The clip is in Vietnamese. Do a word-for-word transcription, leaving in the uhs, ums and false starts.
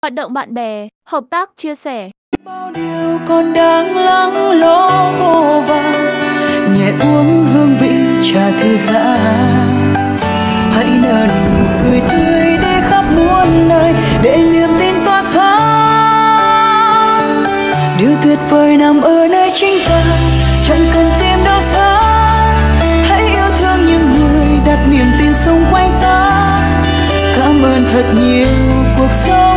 hoạt động bạn bè, hợp tác, chia sẻ. Bao điều còn đang lắng lo vô vọng, nhẹ uống hương vị trà thư giãn. Hãy nở nụ cười tươi đi khắp muôn nơi, để niềm tin tỏa sáng. Điều tuyệt vời nằm ở nơi chính ta, chẳng cần tìm đâu xa. Hãy yêu thương những người đặt niềm tin xung quanh ta. Cảm ơn thật nhiều cuộc sống